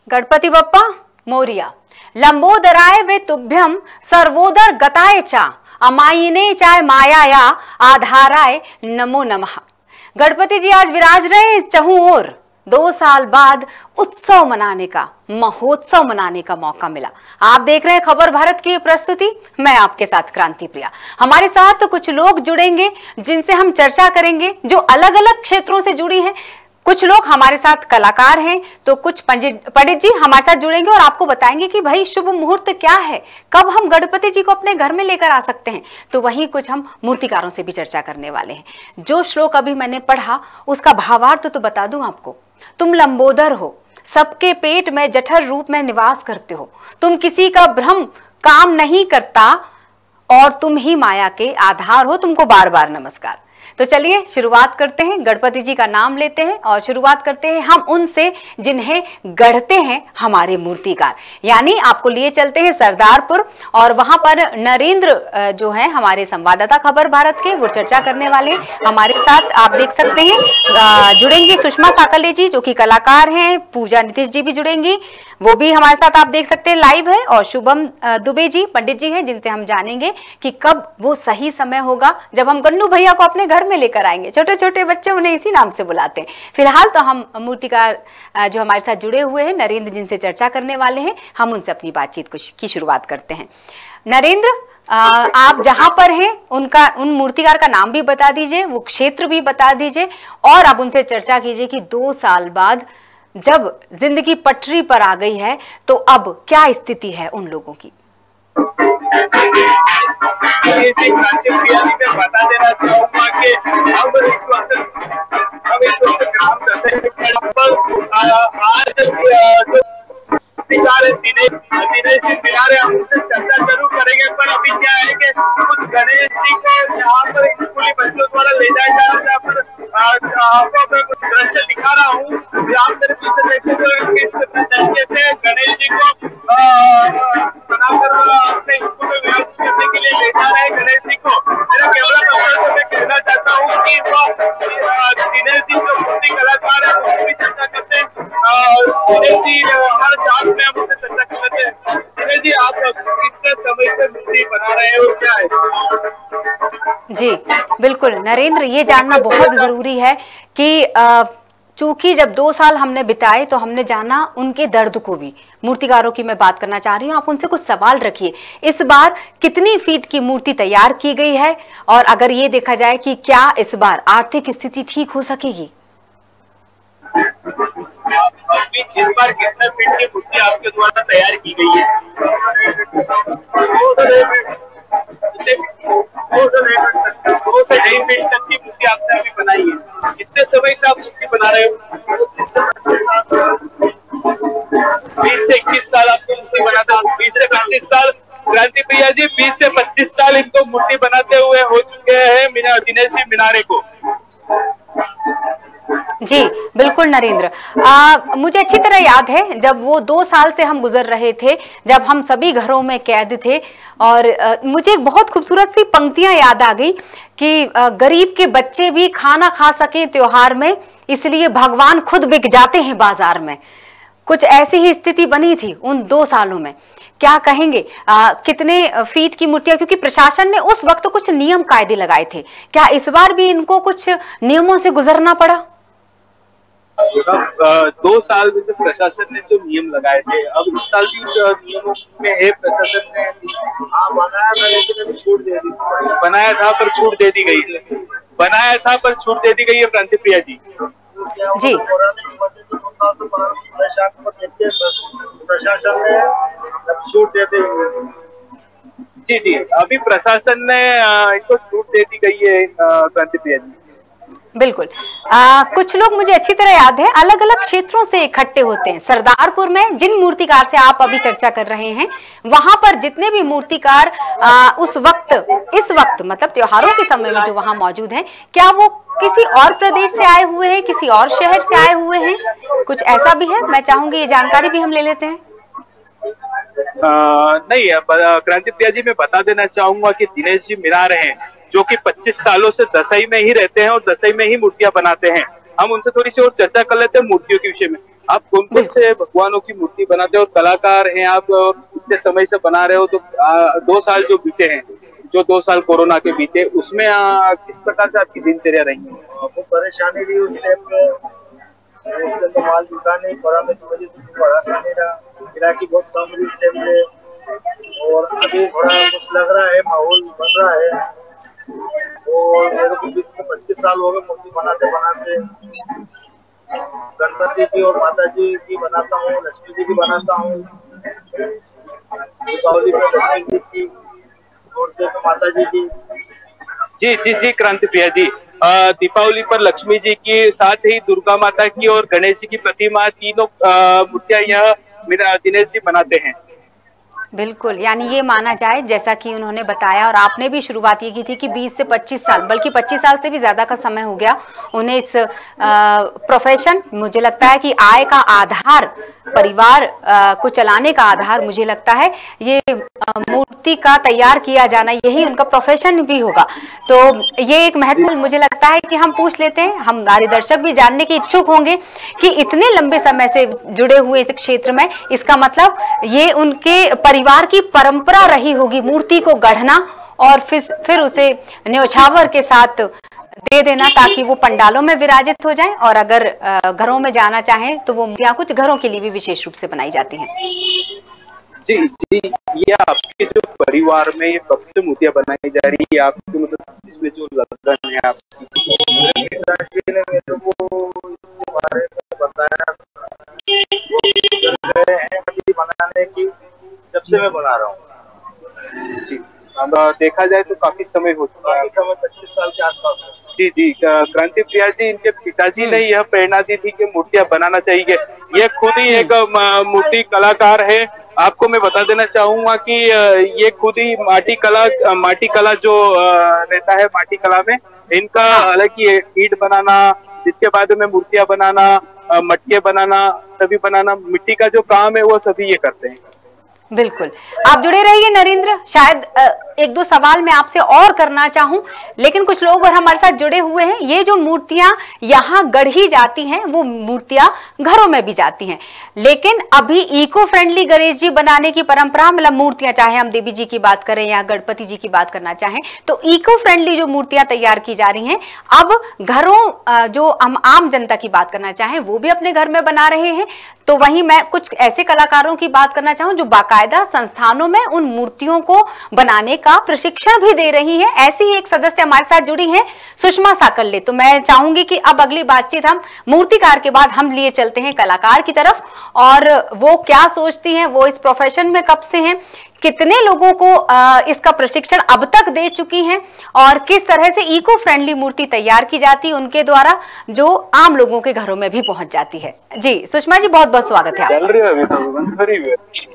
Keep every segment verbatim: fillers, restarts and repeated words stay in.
गणपति बप्पा मोरिया। लंबोदराय वे तुभ्यम सर्वोदर गताय चा अमायिने चाय मायाया आधाराय नमो नमः। गणपति जी आज विराज रहे चहुं ओर। दो साल बाद उत्सव मनाने का, महोत्सव मनाने का मौका मिला। आप देख रहे हैं खबर भारत की प्रस्तुति। मैं आपके साथ क्रांति प्रिया। हमारे साथ कुछ लोग जुड़ेंगे जिनसे हम चर्चा करेंगे, जो अलग अलग क्षेत्रों से जुड़ी हैं। कुछ लोग हमारे साथ कलाकार हैं, तो कुछ पंडित पंडित जी हमारे साथ जुड़ेंगे और आपको बताएंगे कि भाई शुभ मुहूर्त क्या है, कब हम गणपति जी को अपने घर में लेकर आ सकते हैं। तो वहीं कुछ हम मूर्तिकारों से भी चर्चा करने वाले हैं। जो श्लोक अभी मैंने पढ़ा उसका भावार्थ तो, तो बता दूं आपको। तुम लंबोदर हो, सबके पेट में जठर रूप में निवास करते हो, तुम किसी का भ्रम काम नहीं करता और तुम ही माया के आधार हो। तुमको बार बार नमस्कार। तो चलिए शुरुआत करते हैं, गणपति जी का नाम लेते हैं और शुरुआत करते हैं हम उनसे जिन्हें गढ़ते हैं हमारे मूर्तिकार। यानी आपको लिए चलते हैं सरदारपुर और वहां पर नरेंद्र जो है हमारे संवाददाता खबर भारत के, वो चर्चा करने वाले हैं हमारे साथ। आप देख सकते हैं जुड़ेंगी सुषमा साकले जी जो कि कलाकार हैं, पूजा नीतीश जी भी जुड़ेंगी, वो भी हमारे साथ आप देख सकते हैं लाइव है, और शुभम दुबे जी पंडित जी हैं जिनसे हम जानेंगे कि कब वो सही समय होगा जब हम गन्नू भैया को अपने घर में लेकर आएंगे। छोटे छोटे बच्चे उन्हें इसी नाम से बुलाते हैं। फिलहाल तो हम मूर्तिकार जो हमारे साथ जुड़े हुए हैं नरेंद्र जिनसे चर्चा करने वाले हैं, हम उनसे अपनी बातचीत की शुरुआत करते हैं। नरेंद्र, आप जहां पर हैं उनका उन मूर्तिकार का नाम भी बता दीजिए, वो क्षेत्र भी बता दीजिए और आप उनसे चर्चा कीजिए कि दो साल बाद जब जिंदगी पटरी पर आ गई है तो अब क्या स्थिति है उन लोगों की। मैं बता देना चाहूंगा कि अब इस वक्त अब इस वक्त काम करते हैं। आज दिनेश दिनेश जी बिहार हम उनसे चर्चा जरूर करेंगे, पर अभी क्या है कि कुछ गणेश जी को यहाँ पर स्कूली बच्चों द्वारा ले जाया जा रहा है। यहाँ पर आपको मैं कुछ दृश्य दिखा रहा हूँ। आप मेरे पीछे देखते हुए किस तरीके से गणेश जी को बनाकर अपने स्कूल में व्यवस्थित करने के लिए ले जा रहे हैं गणेश जी को। मेरा कैमरा पर्सन को मैं कहना चाहता हूँ कि दिनेश जी जो मूर्ति कलाकार है उसकी भी चर्चा करते हैं। दिनेश जी हर चार में हम उससे चर्चा कर लेते हैं। दिनेश जी, आप कितने समय से मूर्ति बना रहे हो, क्या है? जी बिल्कुल नरेंद्र, ये जानना बहुत जरूरी है कि चूंकि जब दो साल हमने बिताए तो हमने जाना उनके दर्द को भी। मूर्तिकारों की मैं बात करना चाह रही हूँ, आप उनसे कुछ सवाल रखिए। इस बार कितनी फीट की मूर्ति तैयार की गई है और अगर ये देखा जाए कि क्या इस बार आर्थिक स्थिति ठीक हो सकेगी? इस बार कितने फीट की मूर्ति आपके द्वारा तैयार की गई है? दो से ढाई फीट तक की मूर्ति आपने अभी बनाई है। कितने समय से आप मूर्ति बना रहे हो? बीस से इक्कीस साल आपको मूर्ति बनाते हो। बीस से पच्चीस साल क्रांति प्रिया जी, बीस से पच्चीस साल इनको मूर्ति बनाते हुए हो चुके हैं दिनेश जी मिनारे को। जी बिल्कुल नरेंद्र, आ, मुझे अच्छी तरह याद है जब वो दो साल से हम गुजर रहे थे, जब हम सभी घरों में कैद थे, और आ, मुझे एक बहुत खूबसूरत सी पंक्तियां याद आ गई कि आ, गरीब के बच्चे भी खाना खा सके त्योहार में, इसलिए भगवान खुद बिक जाते हैं बाजार में। कुछ ऐसी ही स्थिति बनी थी उन दो सालों में। क्या कहेंगे आ, कितने फीट की मूर्तियां, क्योंकि प्रशासन ने उस वक्त कुछ नियम कायदे लगाए थे, क्या इस बार भी इनको कुछ नियमों से गुजरना पड़ा? दो साल में से प्रशासन ने जो नियम लगाए थे, अब इस साल भी नियमों में है प्रशासन ने बनाया था लेकिन अभी छूट दे दी। बनाया था पर छूट दे दी गई है। बनाया था पर छूट दे दी गई है क्रांति प्रिया जी। जी प्रशासन ने छूट दे दी। जी जी अभी प्रशासन ने इनको छूट दे दी गई है क्रांति प्रिया जी। बिल्कुल। आ, कुछ लोग, मुझे अच्छी तरह याद है, अलग अलग क्षेत्रों से इकट्ठे होते हैं। सरदारपुर में जिन मूर्तिकार से आप अभी चर्चा कर रहे हैं, वहां पर जितने भी मूर्तिकार आ, उस वक्त इस वक्त मतलब त्योहारों के समय में जो वहां मौजूद हैं, क्या वो किसी और प्रदेश से आए हुए हैं, किसी और शहर से आए हुए हैं? कुछ ऐसा भी है, मैं चाहूंगी ये जानकारी भी हम ले लेते हैं। आ, नहीं, क्रांति प्रिया जी मैं बता देना चाहूंगा कि दिनेश जी मिनारे हैं जो कि पच्चीस सालों से दसई में ही रहते हैं और दसई में ही मूर्तियां बनाते हैं। हम उनसे थोड़ी सी और चर्चा कर लेते हैं मूर्तियों के विषय में। आप कौन कौन से भगवानों की मूर्ति बनाते हो और कलाकार हैं आप, इतने समय से बना रहे हो, तो आ, दो साल जो बीते हैं, जो दो साल कोरोना के बीते, उसमें आ, किस प्रकार से आपकी दिनचर्या रही? आपको परेशानी रही उस टाइम पे, तो माल बिका नहीं पड़ा, में वजह से बढ़ा नहीं रहा, गिराकी बहुत कम रही उस टाइम पे। और अभी थोड़ा कुछ लग रहा है, माहौल बन रहा है। और मेरे को बीस से पच्चीस साल हो गए मूर्ति बनाते बनाते। गणपति जी और माता जी की बनाता हूँ, लक्ष्मी जी की बनाता हूँ, दीपावली में लक्ष्मी जी की और तो माता जी की। जी जी जी क्रांति प्रिया जी, दीपावली पर लक्ष्मी जी की, साथ ही दुर्गा माता की और गणेश जी की प्रतिमा, तीनों मूर्तियां यह दिनेश जी बनाते हैं। बिल्कुल, यानी ये माना जाए, जैसा कि उन्होंने बताया और आपने भी शुरुआत ये की थी कि बीस से पच्चीस साल, बल्कि पच्चीस साल से भी ज्यादा का समय हो गया उन्हें इस आ, प्रोफेशन, मुझे लगता है कि आय का आधार, परिवार आ, को चलाने का आधार, मुझे लगता है ये आ, मूर्ति का तैयार किया जाना, यही उनका प्रोफेशन भी होगा। तो ये एक महत्वपूर्ण, मुझे लगता है कि हम पूछ लेते हैं, हमारे दर्शक भी जानने के इच्छुक होंगे कि इतने लंबे समय से जुड़े हुए इस क्षेत्र में, इसका मतलब ये उनके परिवार की परंपरा रही होगी मूर्ति को गढ़ना और फिर फिर उसे न्योछावर के साथ दे देना ताकि वो पंडालों में विराजित हो जाएं, और अगर घरों में जाना चाहें तो वो मूर्तियां कुछ घरों के लिए भी विशेष रूप से बनाई जाती हैं। जी जी, ये आपके जो परिवार में ये कब से मूर्तियां बनाई जा रही है, आपके मतलब इसमें जो लगन है आपकी? ने मेरे को बारे में बताया, वो बनाने की जब से मैं बना रहा हूँ। जी, अब देखा जाए तो काफी समय हो चुका है, समय पच्चीस साल के आसपास। जी जी, क्रांति प्रिया जी, इनके पिताजी ने यह प्रेरणा दी थी कि मूर्तियां बनाना चाहिए। ये खुद ही एक मूर्ति कलाकार है। आपको मैं बता देना चाहूंगा कि ये खुद ही माटी कला माटी कला जो रहता है, माटी कला में इनका अलग ही ईंट बनाना, जिसके बाद में मूर्तियां बनाना, मटके बनाना, सभी बनाना, मिट्टी का जो काम है वो सभी ये करते हैं। बिल्कुल, आप जुड़े रहिए नरेंद्र, शायद एक दो सवाल मैं आपसे और करना चाहूं, लेकिन कुछ लोग और हमारे साथ जुड़े हुए हैं। ये जो मूर्तियां यहाँ गढ़ी जाती हैं वो मूर्तियां घरों में भी जाती हैं, लेकिन अभी इको फ्रेंडली गणेश जी बनाने की परंपरा, मतलब मूर्तियां, चाहे हम देवी जी की बात करें या गणपति जी की बात करना चाहें, तो इको फ्रेंडली जो मूर्तियां तैयार की जा रही हैं, अब घरों, जो हम आम जनता की बात करना चाहें वो भी अपने घर में बना रहे हैं। तो वहीं मैं कुछ ऐसे कलाकारों की बात करना चाहूं जो बाकायदा संस्थानों में उन मूर्तियों को बनाने का प्रशिक्षण भी दे रही है। ऐसी ही एक सदस्य हमारे साथ जुड़ी हैं, सुषमा साकल्ले। तो मैं चाहूंगी कि अब अगली बातचीत हम मूर्तिकार के बाद हम लिए चलते हैं कलाकार की तरफ, और वो क्या सोचती हैं, वो इस प्रोफेशन में कब से हैं, कितने लोगों को आ, इसका प्रशिक्षण अब तक दे चुकी हैं, और किस तरह से इको फ्रेंडली मूर्ति तैयार की जाती है उनके द्वारा जो आम लोगों के घरों में भी पहुंच जाती है। जी सुषमा जी, बहुत बहुत स्वागत है आपका।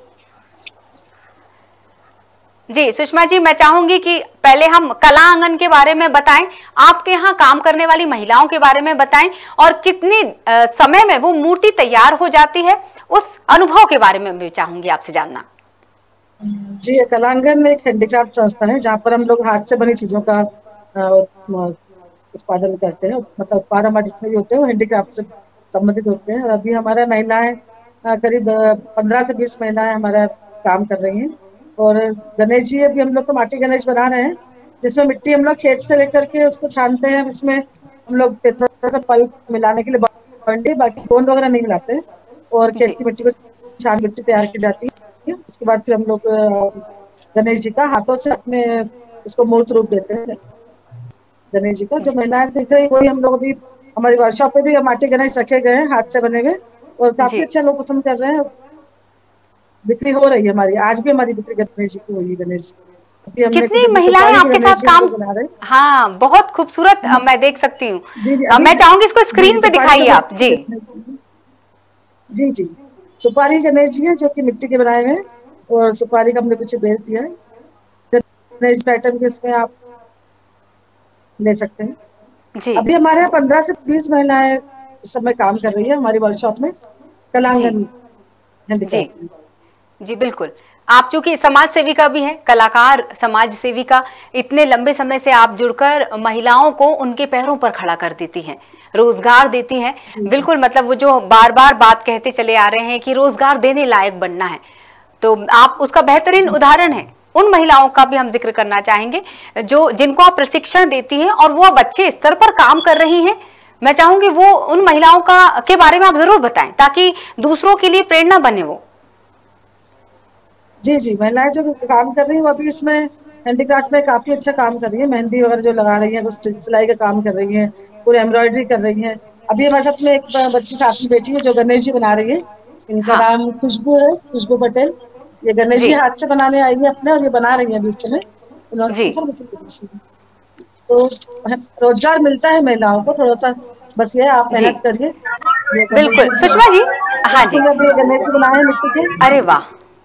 जी सुषमा जी, मैं चाहूंगी कि पहले हम कला आंगन के बारे में बताएं, आपके यहाँ काम करने वाली महिलाओं के बारे में बताएं, और कितने आ, समय में वो मूर्ति तैयार हो जाती है, उस अनुभव के बारे में भी चाहूंगी आपसे जानना। जी, कलांगन एक हैंडीक्राफ्ट संस्था है जहाँ पर हम लोग हाथ से बनी चीजों का उत्पादन करते हैं। मतलब उत्पाद हमारे जितने भी होते हैं वो हैंडीक्राफ्ट से संबंधित होते हैं। और अभी हमारे महिलाएं करीब पंद्रह से बीस महिलाएं हमारा काम कर रही हैं। और गणेश जी अभी हम लोग तो माटी गणेश बना रहे हैं, जिसमें मिट्टी हम लोग खेत से लेकर के उसको छानते हैं। उसमें हम लोग थोड़ा सा पल्प मिलाने के लिए बंडे, बाकी गोंद वगैरह नहीं मिलाते, और खेत की मिट्टी को छान मिट्टी तैयार की जाती है। उसके बाद फिर हम लोग गणेश जी का हाथों से अपने उसको मूर्त रूप देते हैं। गणेश जी का जो महिलाएं सीख रही वही हम लोग अभी हमारी वर्कशॉप पे भी माटी गणेश रखे गए हैं हाथ से बने हुए, और काफी अच्छा लोग पसंद कर रहे हैं। बिक्री हो रही है हमारी, आज भी हमारी बिक्री गणेश जी की हुई है। गणेश कितनी महिलाएं आपके साथ काम बना रहे हैं? हाँ, बहुत खूबसूरत मैं देख सकती हूँ। मैं चाहूंगी इसको स्क्रीन पे दिखाइए आप। जी जी जी, सुपारी गणेश जी है जो कि मिट्टी के बनाए हुए हैं, और सुपारी का हमने पीछे बेच दिया है। गणेश आइटम के इसमें आप ले सकते हैं जी। अभी हमारे यहाँ पंद्रह से बीस महिलाएं इस समय काम कर रही है हमारी वर्कशॉप में कलांगन। जी जी बिल्कुल, आप चूंकि समाज सेविका भी हैं, कलाकार, समाज सेविका, इतने लंबे समय से आप जुड़कर महिलाओं को उनके पैरों पर खड़ा कर देती हैं, रोजगार देती हैं। बिल्कुल, मतलब वो जो बार बार बात कहते चले आ रहे हैं कि रोजगार देने लायक बनना है, तो आप उसका बेहतरीन उदाहरण है। उन महिलाओं का भी हम जिक्र करना चाहेंगे जो जिनको आप प्रशिक्षण देती हैं और वो अब अच्छे स्तर पर काम कर रही हैं। मैं चाहूंगी वो उन महिलाओं का के बारे में आप जरूर बताएं ताकि दूसरों के लिए प्रेरणा बने वो। जी जी, महिलाएं जो काम कर रही है वो अभी इसमें हैंडीक्राफ्ट में काफी अच्छा काम कर रही है। मेहंदी वगैरह जो लगा रही है, कुछ सिलाई का काम कर रही है, पूरे एम्ब्रॉयडरी कर रही है। अभी हमारे साथ में एक बच्ची साथ में बैठी है जो गणेश जी बना रही है। इनका हाँ। नाम खुशबू है, खुशबू पटेल। ये गणेश जी हाथ से बनाने आई है अपने, और ये बना रही है अभी इस समय। तो रोजगार मिलता है महिलाओं को, थोड़ा सा बस ये आप मेहनत करिए। बिल्कुल सुषमा जी। हाँ जी, गणेश जी बनाए मिट्टी के। अरे वाह,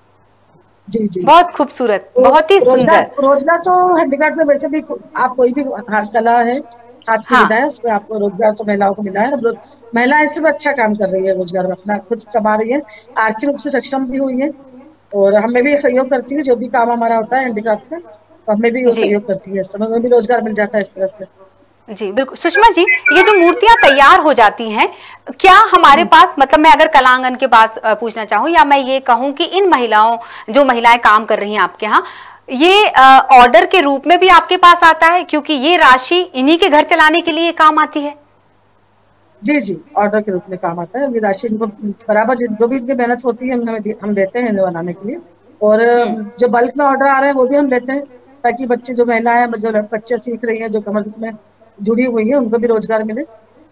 जी जी, बहुत खूबसूरत, बहुत ही सुंदर। रोजगार तो हैंडीक्राफ्ट में वैसे भी आप कोई भी कला है, हाथ की विधा है, उसमें आपको रोजगार तो महिलाओं को मिला है। महिलाएं इससे भी अच्छा काम कर रही है, रोजगार में अपना खुद कमा रही है, आर्थिक रूप से सक्षम भी हुई है, और हमें भी सहयोग करती है। जो भी काम हमारा होता है हैंडीक्राफ्ट में, तो हमें भी सहयोग करती है। इस समय में भी रोजगार मिल जाता है इस तरह से। जी बिल्कुल। सुषमा जी, ये जो मूर्तियां तैयार हो जाती हैं, क्या हमारे पास, मतलब मैं अगर कलांगन के पास पूछना चाहूँ, या मैं ये कहूँ कि इन महिलाओं जो महिलाएं काम कर रही हैं आपके यहाँ, ये ऑर्डर के रूप में भी आपके पास आता है, क्योंकि ये राशि इन्हीं के घर चलाने के लिए काम आती है? जी जी, ऑर्डर के रूप में काम आता है। ये राशि इनको बराबर जो भी इनकी मेहनत होती है हमें हम देते हैं इन्हें बनाने के लिए, और जो बल्क में ऑर्डर आ रहे हैं वो भी हम लेते हैं, ताकि बच्चे जो महिलाएं जो बच्चे सीख रही हैं, जो कमर में जुड़ी हुई है, उनको भी रोजगार मिले।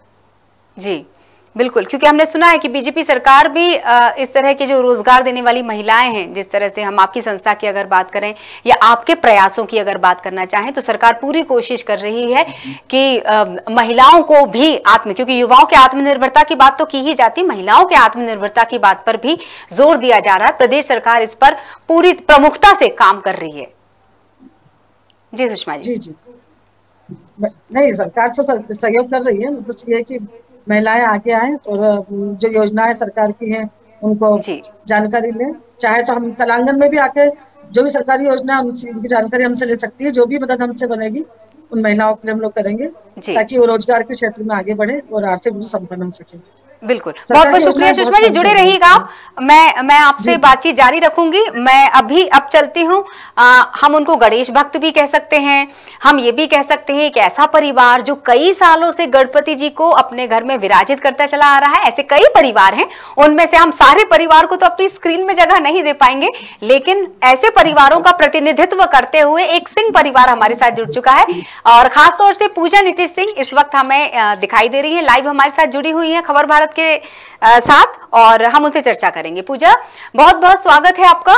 जी बिल्कुल, क्योंकि हमने सुना है कि बीजेपी सरकार भी इस तरह के जो रोजगार देने वाली महिलाएं हैं, जिस तरह से हम आपकी संस्था की अगर बात करें या आपके प्रयासों की अगर बात करना चाहें, तो सरकार पूरी कोशिश कर रही है कि महिलाओं को भी आत्म, क्योंकि युवाओं के आत्मनिर्भरता की बात तो की ही जाती, महिलाओं के आत्मनिर्भरता की बात पर भी जोर दिया जा रहा है। प्रदेश सरकार इस पर पूरी प्रमुखता से काम कर रही है। जी सुषमा जी। जी जी, नहीं, सरकार तो सहयोग कर रही है, बस ये कि महिलाएं आगे आए और जो योजनाएं सरकार की हैं उनको जानकारी लें। चाहे तो हम कलांगन में भी आके जो भी सरकारी योजना उनकी जानकारी हमसे ले सकती है। जो भी मदद हमसे बनेगी उन महिलाओं के लिए हम लोग करेंगे, ताकि वो रोजगार के क्षेत्र में आगे बढ़े और आर्थिक रूप से संपन्न हो सके। बिल्कुल, बहुत बहुत शुक्रिया सुषमा जी, जुड़े रहिएगा आप। मैं मैं आपसे बातचीत जारी रखूंगी। मैं अभी अब चलती हूँ। हम उनको गणेश भक्त भी कह सकते हैं, हम ये भी कह सकते हैं कि ऐसा परिवार जो कई सालों से गणपति जी को अपने घर में विराजित करता चला आ रहा है। ऐसे कई परिवार हैं, उनमें से हम सारे परिवार को तो अपनी स्क्रीन में जगह नहीं दे पाएंगे, लेकिन ऐसे परिवारों का प्रतिनिधित्व करते हुए एक सिंह परिवार हमारे साथ जुड़ चुका है, और खासतौर से पूजा नीतीश सिंह इस वक्त हमें दिखाई दे रही है, लाइव हमारे साथ जुड़ी हुई है खबर भारत के साथ, और हम उनसे चर्चा करेंगे। पूजा, बहुत बहुत स्वागत है आपका।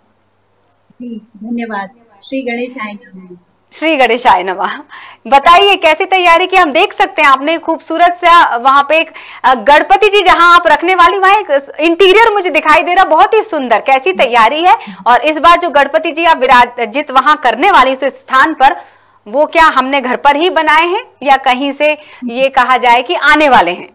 जी धन्यवाद। श्री गणेश आय नमः। श्री गणेश आय नमः। बताइए कैसी तैयारी की? हम देख सकते हैं आपने खूबसूरत सा वहां पे एक गणपति जी जहां आप रखने वाली, वहां एक इंटीरियर मुझे दिखाई दे रहा, बहुत ही सुंदर। कैसी तैयारी है? और इस बार जो गणपति जी आप विराजित वहां करने वाली उस स्थान पर, वो क्या हमने घर पर ही बनाए हैं या कहीं से ये कहा जाए कि आने वाले हैं?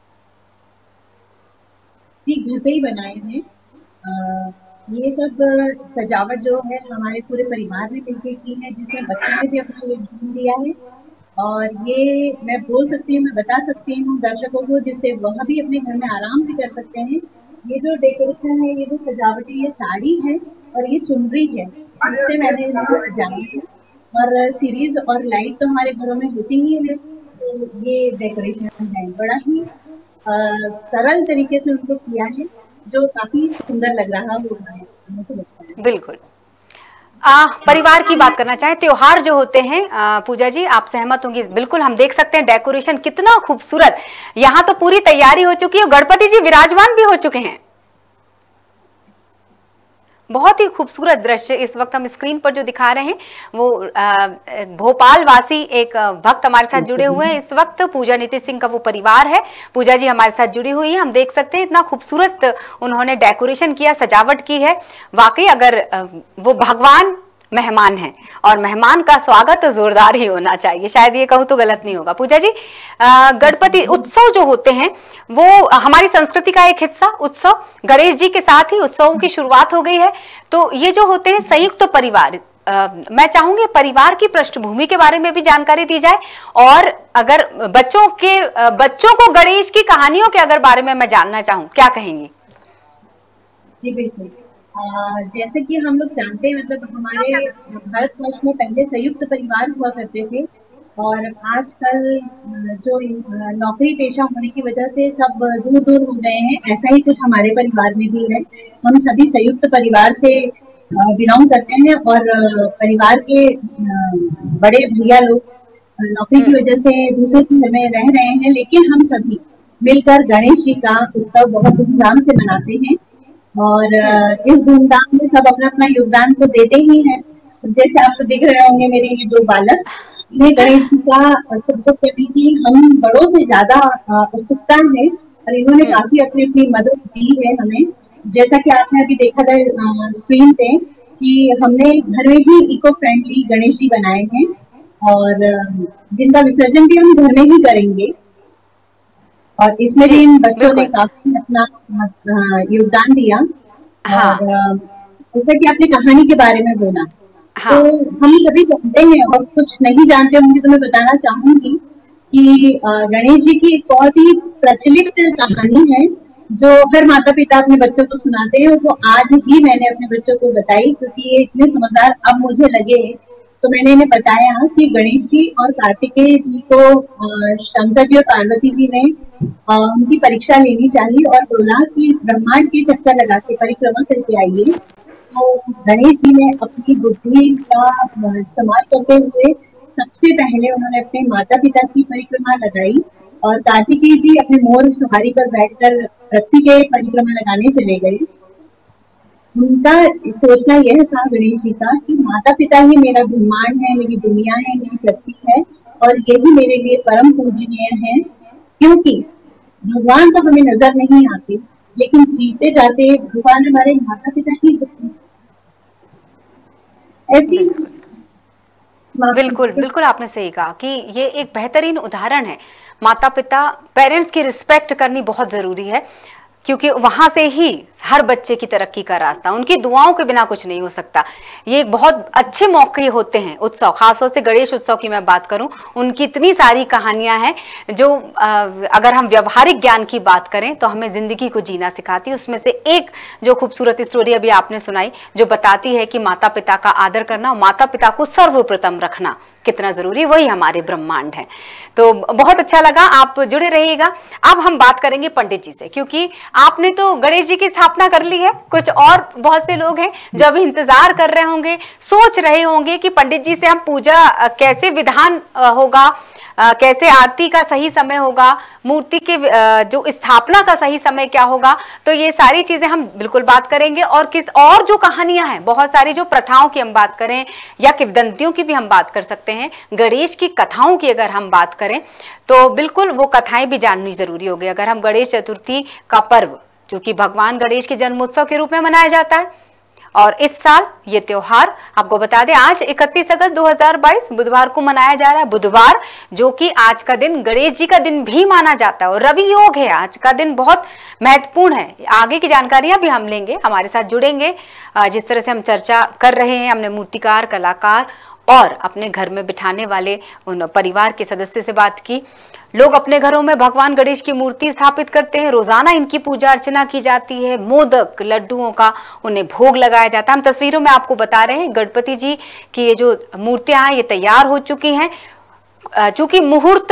जी घर पे ही बनाए हैं। आ, ये सब सजावट जो है हमारे पूरे परिवार ने मिलकर की है, जिसमें बच्चों ने भी अपना योगदान दिया है। और ये मैं बोल सकती हूँ, मैं बता सकती हूँ दर्शकों को, जिससे वह भी अपने घर में आराम से कर सकते हैं। ये जो डेकोरेशन है, ये जो सजावट है, ये साड़ी है और ये चुनरी है, इससे मैंने इनको सजाया है। और सीरीज और लाइट तो हमारे घरों में होती ही है, तो ये डेकोरेशन है बड़ा ही आ, सरल तरीके से उनको किया है, जो काफी सुंदर लग रहा है मुझे लगता है। बिल्कुल। आ, परिवार की बात करना चाहे, त्योहार जो होते हैं, आ, पूजा जी आप सहमत होंगी, बिल्कुल हम देख सकते हैं डेकोरेशन कितना खूबसूरत। यहाँ तो पूरी तैयारी हो चुकी है, गणपति जी विराजमान भी हो चुके हैं। बहुत ही खूबसूरत दृश्य इस वक्त हम स्क्रीन पर जो दिखा रहे हैं, वो भोपाल वासी एक भक्त हमारे साथ जुड़े हुए हैं इस वक्त। पूजा नीतीश सिंह का वो परिवार है, पूजा जी हमारे साथ जुड़ी हुई है। हम देख सकते हैं इतना खूबसूरत उन्होंने डेकोरेशन किया, सजावट की है। वाकई अगर वो भगवान मेहमान हैं और मेहमान का स्वागत तो जोरदार ही होना चाहिए, शायद ये कहूँ तो गलत नहीं होगा। पूजा जी, गणपति उत्सव जो होते हैं वो हमारी संस्कृति का एक हिस्सा, उत्सव गणेश जी के साथ ही उत्सवों की शुरुआत हो गई है। तो ये जो होते हैं संयुक्त तो परिवार, आ, मैं चाहूंगी परिवार की पृष्ठभूमि के बारे में भी जानकारी दी जाए, और अगर बच्चों के बच्चों को गणेश की कहानियों के अगर बारे में मैं जानना चाहूँ, क्या कहेंगी? जी बिल्कुल, जैसे कि हम लोग जानते हैं, मतलब हमारे भारतवर्ष में पहले संयुक्त परिवार हुआ करते थे, और आजकल जो नौकरी पेशा होने की वजह से सब दूर दूर हो गए हैं। ऐसा ही कुछ हमारे परिवार में भी है। हम सभी संयुक्त परिवार से बिलोंग करते हैं, और परिवार के बड़े भैया लोग नौकरी की वजह से दूसरे शहर में रह रहे हैं, लेकिन हम सभी मिलकर गणेश जी का उत्सव बहुत धूमधाम से मनाते हैं। और इस धूमधाम में सब अपना अपना योगदान तो देते ही हैं। जैसे आपको दिख रहे होंगे मेरे ये दो बालक, इन्हें गणेश जी का स्वागत करने की हम बड़ों से ज्यादा उत्सुकता है, और इन्होंने काफी अपनी अपनी मदद दी है हमें। जैसा कि आपने अभी देखा था स्क्रीन पे कि हमने घर में भी इको फ्रेंडली गणेश जी बनाए हैं, और जिनका विसर्जन भी हम घर में ही करेंगे। और इसमें भी इन बच्चों ने काफी अपना योगदान दिया। हाँ। और जैसा कि आपने कहानी के बारे में बोला, हाँ। तो हम सभी जानते हैं, और कुछ नहीं जानते होंगे तो मैं बताना चाहूंगी कि गणेश जी की एक बहुत ही प्रचलित कहानी है जो हर माता पिता अपने बच्चों को सुनाते हैं। वो आज ही मैंने अपने बच्चों को बताई, क्योंकि ये इतने समझदार अब मुझे लगे, तो मैंने इन्हें बताया कि गणेश जी और कार्तिकेय जी को शंकर जी और पार्वती जी ने उनकी परीक्षा लेनी चाहिए, और बोला कि ब्रह्मांड के चक्कर लगा के परिक्रमा करके आइए। तो गणेश जी ने अपनी बुद्धि का इस्तेमाल करते हुए सबसे पहले उन्होंने अपने माता पिता की परिक्रमा लगाई, और कार्तिकेय जी अपने मोर सवारी पर बैठकर पृथ्वी के परिक्रमा लगाने चले गए। उनका सोचना यह था गणेश जी का कि माता पिता ही मेरा ब्रह्मांड है, मेरी दुनिया है, मेरी पृथ्वी है, और यही मेरे लिए परम पूजनीय है। क्योंकि भगवान तो हमें नजर नहीं आते, लेकिन जीते जाते भगवान हमारे माता पिता ही होते हैं। ऐसी बिल्कुल बिल्कुल आपने सही कहा कि ये एक बेहतरीन उदाहरण है। माता पिता, पेरेंट्स की रिस्पेक्ट करनी बहुत जरूरी है, क्योंकि वहां से ही हर बच्चे की तरक्की का रास्ता, उनकी दुआओं के बिना कुछ नहीं हो सकता। ये बहुत अच्छे मौके होते हैं उत्सव, खासतौर से गणेश उत्सव की मैं बात करूं, उनकी इतनी सारी कहानियां हैं जो अगर हम व्यवहारिक ज्ञान की बात करें तो हमें जिंदगी को जीना सिखाती है। उसमें से एक जो खूबसूरत स्टोरी अभी आपने सुनाई, जो बताती है कि माता पिता का आदर करना, माता पिता को सर्वप्रथम रखना कितना जरूरी, वही हमारे ब्रह्मांड है। तो बहुत अच्छा लगा, आप जुड़े रहिएगा। अब हम बात करेंगे पंडित जी से, क्योंकि आपने तो गणेश जी की स्थापना कर ली है, कुछ और बहुत से लोग हैं जो अभी इंतजार कर रहे होंगे, सोच रहे होंगे कि पंडित जी से हम पूजा कैसे विधान होगा, कैसे आरती का सही समय होगा, मूर्ति के जो स्थापना का सही समय क्या होगा। तो ये सारी चीजें हम बिल्कुल बात करेंगे, और किस और जो कहानियां हैं बहुत सारी, जो प्रथाओं की हम बात करें या किंवदंतियों की भी हम बात कर सकते हैं, गणेश की कथाओं की अगर हम बात करें तो बिल्कुल वो कथाएं भी जाननी जरूरी होगी। अगर हम गणेश चतुर्थी का पर्व, जो कि भगवान गणेश के जन्मोत्सव के रूप में मनाया जाता है, और इस साल ये त्योहार आपको बता दें आज इकतीस अगस्त दो हज़ार बाईस बुधवार को मनाया जा रहा है। बुधवार जो कि आज का दिन गणेश जी का दिन भी माना जाता है, और रवि योग है। आज का दिन बहुत महत्वपूर्ण है। आगे की जानकारियां भी हम लेंगे, हमारे साथ जुड़ेंगे। जिस तरह से हम चर्चा कर रहे हैं, हमने मूर्तिकार, कलाकार और अपने घर में बिठाने वाले उन परिवार के सदस्य से बात की। लोग अपने घरों में भगवान गणेश की मूर्ति स्थापित करते हैं, रोजाना इनकी पूजा अर्चना की जाती है, मोदक लड्डुओं का उन्हें भोग लगाया जाता है। हम तस्वीरों में आपको बता रहे हैं गणपति जी की ये जो मूर्तियां हैं ये तैयार हो चुकी हैं। चूंकि मुहूर्त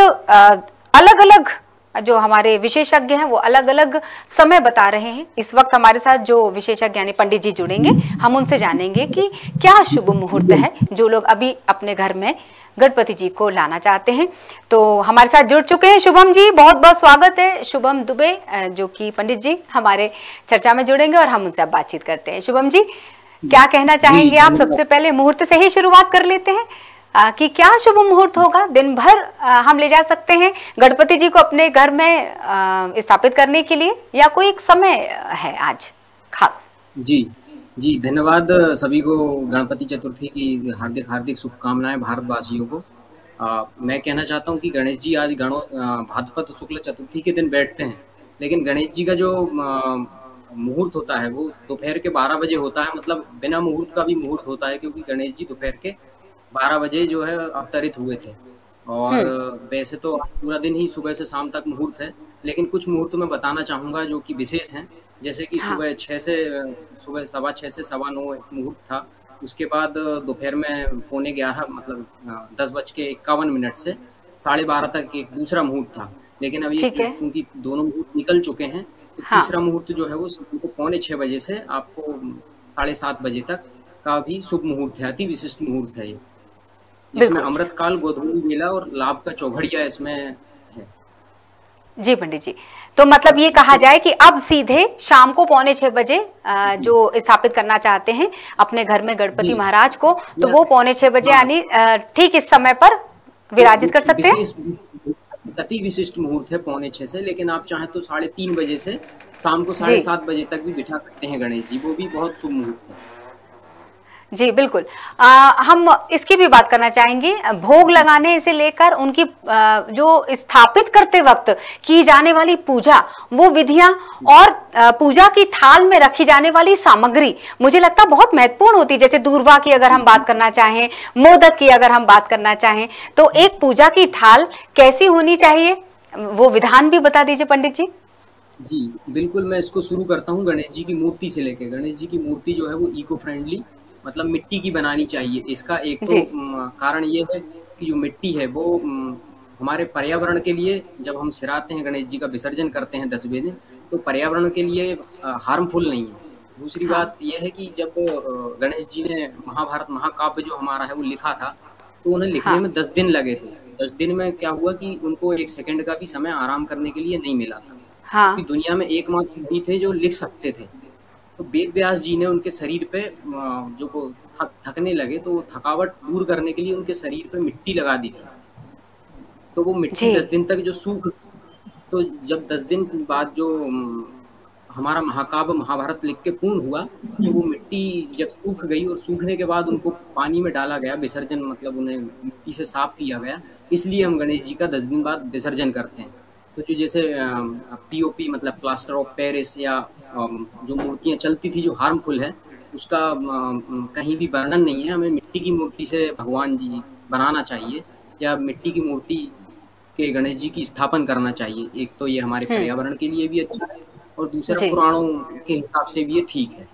अलग अलग, जो हमारे विशेषज्ञ हैं वो अलग अलग समय बता रहे हैं। इस वक्त हमारे साथ जो विशेषज्ञ यानी पंडित जी जुड़ेंगे, हम उनसे जानेंगे कि क्या शुभ मुहूर्त है जो लोग अभी अपने घर में गणपति जी को लाना चाहते हैं। तो हमारे साथ जुड़ चुके हैं शुभम जी, बहुत बहुत स्वागत है। शुभम दुबे जो कि पंडित जी हमारे चर्चा में जुड़ेंगे और हम उनसे अब बातचीत करते हैं। शुभम जी, क्या कहना चाहेंगे आप? सबसे पहले मुहूर्त से ही शुरुआत कर लेते हैं आ, कि क्या शुभ मुहूर्त होगा? दिन भर आ, हम ले जा सकते हैं गणपति जी को अपने घर में स्थापित करने के लिए, या कोई एक समय है आज खास? जी, जी, धन्यवाद सभी को गणपति चतुर्थी की हार्दिक हार्दिक शुभकामनाएं भारतवासियों को। आ, मैं कहना चाहता हूं कि गणेश जी आज गणो भाद्रपद शुक्ल चतुर्थी के दिन बैठते हैं, लेकिन गणेश जी का जो मुहूर्त होता है वो दोपहर के बारह बजे होता है। मतलब बिना मुहूर्त का भी मुहूर्त होता है, क्योंकि गणेश जी दोपहर के बारह बजे जो है अवतरित हुए थे। और वैसे तो पूरा दिन ही सुबह से शाम तक मुहूर्त है, लेकिन कुछ मुहूर्त मैं बताना चाहूँगा जो कि विशेष हैं। जैसे कि हाँ। सुबह छः से सुबह सवा छः से सवा नौ मुहूर्त था। उसके बाद दोपहर में पौने ग्यारह मतलब दस बज के इक्यावन मिनट से साढ़े बारह तक एक दूसरा मुहूर्त था। लेकिन अभी ठीक है। चूंकि दोनों मुहूर्त निकल चुके हैं, तो हाँ। तीसरा मुहूर्त जो है वो को पौने छः बजे से आपको साढ़े सात बजे तक का भी शुभ मुहूर्त है। अति विशिष्ट मुहूर्त है ये, इसमें अमृतकाल, गोधूली बेला और लाभ का चौघड़िया इसमें है। जी पंडित जी, तो मतलब ये कहा जाए कि अब सीधे शाम को पौने छह बजे जो स्थापित करना चाहते हैं अपने घर में गणपति महाराज को, तो वो पौने छह बजे यानी ठीक इस समय पर विराजित कर सकते हैं। अति विशिष्ट मुहूर्त है पौने छह से, लेकिन आप चाहें तो साढ़े तीन बजे से शाम को साढ़े सात बजे तक भी बिठा सकते हैं गणेश जी, वो भी बहुत शुभ मुहूर्त है। जी बिल्कुल। आ, हम इसकी भी बात करना चाहेंगे, भोग लगाने से लेकर उनकी आ, जो स्थापित करते वक्त की जाने वाली पूजा, वो विधियां और आ, पूजा की थाल में रखी जाने वाली सामग्री मुझे लगता है बहुत महत्वपूर्ण होती है। जैसे दूर्वा की अगर हम बात करना चाहें, मोदक की अगर हम बात करना चाहें, तो एक पूजा की थाल कैसी होनी चाहिए, वो विधान भी बता दीजिए पंडित जी। जी बिल्कुल, मैं इसको शुरू करता हूँ गणेश जी की मूर्ति से लेकर। गणेश जी की मूर्ति जो है वो इको फ्रेंडली मतलब मिट्टी की बनानी चाहिए। इसका एक तो कारण ये है कि जो मिट्टी है वो हमारे पर्यावरण के लिए, जब हम सिराते हैं गणेश जी का विसर्जन करते हैं दसवें दिन, तो पर्यावरण के लिए हार्मफुल नहीं है। दूसरी हाँ। बात यह है कि जब गणेश जी ने महाभारत महाकाव्य जो हमारा है वो लिखा था, तो उन्हें लिखने हाँ। में दस दिन लगे थे। दस दिन में क्या हुआ कि उनको एक सेकंड का भी समय आराम करने के लिए नहीं मिला था। हाँ। क्योंकि दुनिया में एकमात्र व्यक्ति थे जो लिख सकते थे। तो वेद व्यास जी ने उनके शरीर पे जो को थक, थकने लगे, तो थकावट दूर करने के लिए उनके शरीर पे मिट्टी लगा दी थी। तो वो मिट्टी दस दिन तक जो सूख, तो जब दस दिन बाद जो हमारा महाकाव्य महाभारत लिख के पूर्ण हुआ, तो वो मिट्टी जब सूख गई और सूखने के बाद उनको पानी में डाला गया, विसर्जन मतलब उन्हें मिट्टी से साफ किया गया। इसलिए हम गणेश जी का दस दिन बाद विसर्जन करते हैं। तो जो जैसे पीओपी मतलब प्लास्टर ऑफ पेरिस या जो मूर्तियां चलती थी जो हार्मफुल है, उसका कहीं भी वर्णन नहीं है। हमें मिट्टी की मूर्ति से भगवान जी बनाना चाहिए या मिट्टी की मूर्ति के गणेश जी की स्थापन करना चाहिए। एक तो ये हमारे पर्यावरण के लिए भी अच्छा है और दूसरा पुराणों के हिसाब से भी ये ठीक है।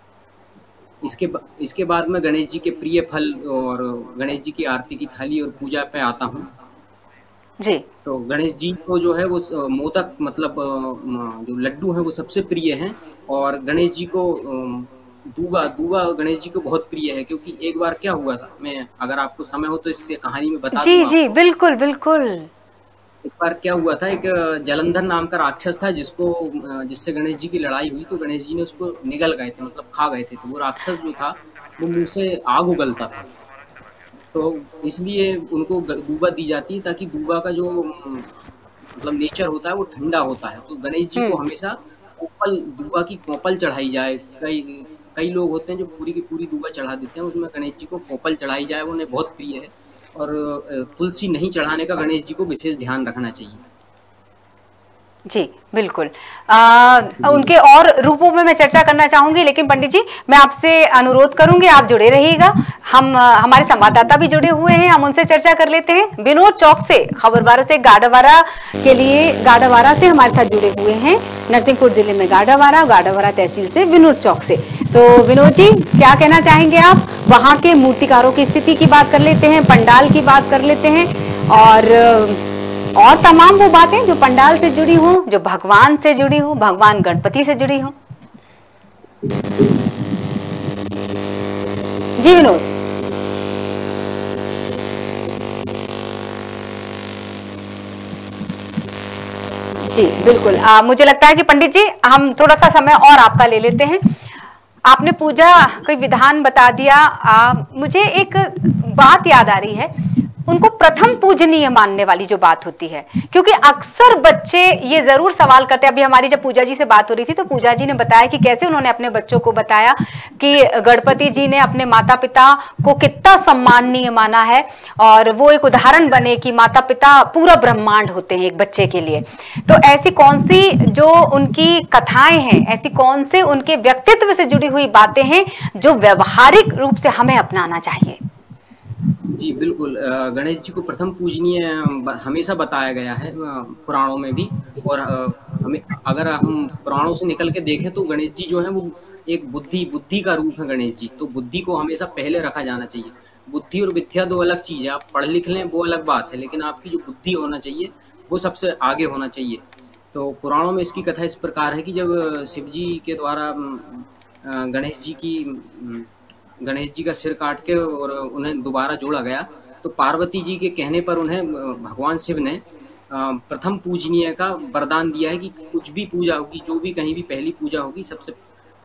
इसके इसके बाद मैं गणेश जी के प्रिय फल और गणेश जी की आरती की थाली और पूजा पे आता हूँ जी। तो गणेश जी को जो है वो मोदक मतलब जो लड्डू हैं वो सबसे प्रिय हैं, और गणेश जी को दूबा दूबा गणेश जी को बहुत प्रिय है। क्योंकि एक बार क्या हुआ था, मैं अगर आपको समय हो तो इससे कहानी में बता जी जी बिल्कुल बिल्कुल। एक बार क्या हुआ था, एक जलंधर नाम का राक्षस था जिसको जिससे गणेश जी की लड़ाई हुई, तो गणेश जी ने उसको निगल गए थे मतलब खा गए थे। तो वो राक्षस जो था वो मुँह से आग उगलता था, तो इसलिए उनको दूबा दी जाती है ताकि दूबा का जो मतलब नेचर होता है वो ठंडा होता है। तो गणेश जी को हमेशा कोपल दूबा की कोपल चढ़ाई जाए। कई कई लोग होते हैं जो पूरी की पूरी दूबा चढ़ा देते हैं, उसमें गणेश जी को कोपल चढ़ाई जाए, वो उन्हें बहुत प्रिय है। और तुलसी नहीं चढ़ाने का गणेश जी को विशेष ध्यान रखना चाहिए। जी बिल्कुल। आ, उनके और रूपों में मैं चर्चा करना चाहूंगी, लेकिन पंडित जी मैं आपसे अनुरोध करूंगी आप जुड़े रहिएगा। हम हमारे संवाददाता भी जुड़े हुए हैं, हम उनसे चर्चा कर लेते हैं। विनोद चौक से खबरवारा से गाडावारा के लिए गाडावारा से हमारे साथ जुड़े हुए हैं, नरसिंहपुर जिले में गाडावारा गाडावारा तहसील से विनोद चौक से। तो विनोद जी क्या कहना चाहेंगे आप? वहाँ के मूर्तिकारों की स्थिति की बात कर लेते हैं, पंडाल की बात कर लेते हैं और और तमाम वो बातें जो पंडाल से जुड़ी हो, जो भगवान से जुड़ी हो, भगवान गणपति से जुड़ी हो। जी विनोद। जी बिल्कुल। आ, मुझे लगता है कि पंडित जी हम थोड़ा सा समय और आपका ले लेते हैं। आपने पूजा कोई विधान बता दिया। आ, मुझे एक बात याद आ रही है, उनको प्रथम पूजनीय मानने वाली जो बात होती है, क्योंकि अक्सर बच्चे ये जरूर सवाल करते हैं। अभी हमारी जब पूजा जी से बात हो रही थी तो पूजा जी ने बताया कि कैसे उन्होंने अपने बच्चों को बताया कि गणपति जी ने अपने माता पिता को कितना सम्माननीय माना है, और वो एक उदाहरण बने कि माता पिता पूरा ब्रह्मांड होते हैं एक बच्चे के लिए। तो ऐसी कौन सी जो उनकी कथाएं हैं, ऐसी कौन से उनके व्यक्तित्व से जुड़ी हुई बातें हैं जो व्यवहारिक रूप से हमें अपनाना चाहिए? जी बिल्कुल, गणेश जी को प्रथम पूजनीय हमेशा बताया गया है पुराणों में भी, और हमें अगर हम पुराणों से निकल के देखें तो गणेश जी जो है वो एक बुद्धि बुद्धि का रूप है गणेश जी। तो बुद्धि को हमेशा पहले रखा जाना चाहिए। बुद्धि और विद्या दो अलग चीज़ है। आप पढ़ लिख लें वो अलग बात है, लेकिन आपकी जो बुद्धि होना चाहिए वो सबसे आगे होना चाहिए। तो पुराणों में इसकी कथा इस प्रकार है कि जब शिव जी के द्वारा गणेश जी की गणेश जी का सिर काट के और उन्हें दोबारा जोड़ा गया, तो पार्वती जी के कहने पर उन्हें भगवान शिव ने प्रथम पूजनीय का वरदान दिया है कि कुछ भी पूजा होगी, जो भी कहीं भी पहली पूजा होगी, सबसे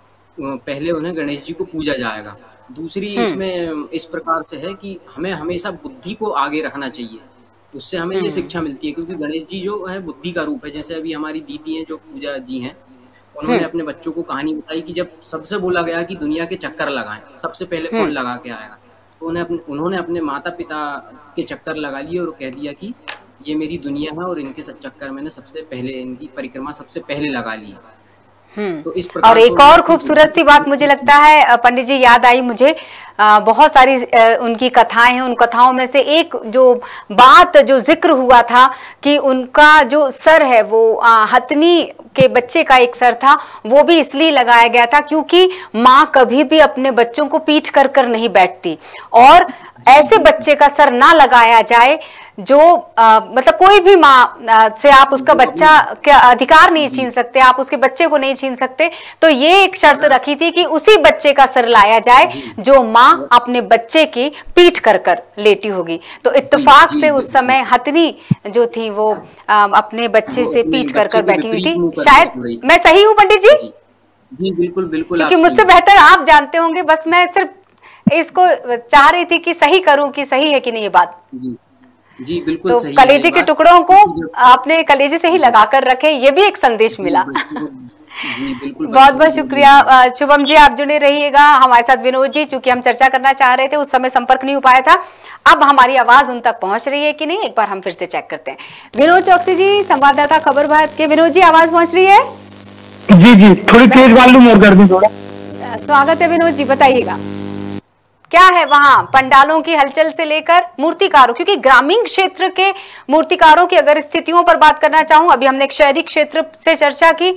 पहले उन्हें गणेश जी को पूजा जाएगा। दूसरी इसमें इस प्रकार से है कि हमें हमेशा बुद्धि को आगे रखना चाहिए। उससे हमें ये शिक्षा मिलती है, क्योंकि गणेश जी जो है बुद्धि का रूप है। जैसे अभी हमारी दीदी हैं जो पूजा जी हैं, उन्होंने अपने बच्चों को कहानी बताई कि जब सबसे बोला गया कि दुनिया के चक्कर लगाएं, सबसे पहले कौन लगा के आएगा, तो उन्हें अपने उन्होंने अपने माता पिता के चक्कर लगा लिए और कह दिया कि ये मेरी दुनिया है और इनके चक्कर मैंने सबसे पहले, इनकी परिक्रमा सबसे पहले लगा ली है। तो इस प्रकार और एक और खूबसूरत सी बात मुझे लगता है पंडित जी याद आई मुझे, आ, बहुत सारी आ, उनकी कथाएं हैं। उन कथाओं में से एक जो बात जो जिक्र हुआ था कि उनका जो सर है वो आ, हथनी के बच्चे का एक सर था, वो भी इसलिए लगाया गया था क्योंकि माँ कभी भी अपने बच्चों को पीठ कर कर नहीं बैठती, और ऐसे बच्चे का सर ना लगाया जाए जो आ, मतलब कोई भी माँ से आप उसका बच्चा का अधिकार नहीं छीन सकते, आप उसके बच्चे को नहीं छीन सकते। तो ये एक शर्त रखी थी कि उसी बच्चे का सर लाया जाए जो माँ अपने बच्चे की पीठ कर कर लेटी होगी। तो इत्तेफाक से उस समय हथनी जो थी वो आ, अपने बच्चे से पीठ कर कर बैठी हुई थी। शायद मैं सही हूँ पंडित जी? जी बिल्कुल बिल्कुल, क्योंकि मुझसे बेहतर आप जानते होंगे, बस मैं सिर्फ इसको चाह रही थी कि सही करूं कि सही है कि नहीं ये बात। जी जी बिल्कुल तो सही कलेजे के टुकड़ों को आपने कलेजे से ही लगा कर रखे, ये भी एक संदेश मिला। जी बिल्कुल, बहुत बहुत शुक्रिया शुभम जी, आप जुड़े रहिएगा हमारे साथ। विनोद जी, चूंकि हम चर्चा करना चाह रहे थे उस समय संपर्क नहीं हो पाया था, अब हमारी आवाज उन तक पहुंच रही है कि नहीं, एक बार हम फिर से चेक करते हैं। विनोद चौकसी जी, संवाददाता खबर भारत के। विनोद जी, आवाज पहुंच रही है? जी जी, थोड़ी तेज वॉल्यूम और कर दूं थोड़ा। स्वागत है विनोद जी, बताइएगा क्या है वहां पंडालों की हलचल से लेकर मूर्तिकारों, क्योंकि ग्रामीण क्षेत्र के मूर्तिकारों की अगर स्थितियों पर बात करना चाहूं, अभी हमने एक शहरी क्षेत्र से चर्चा की,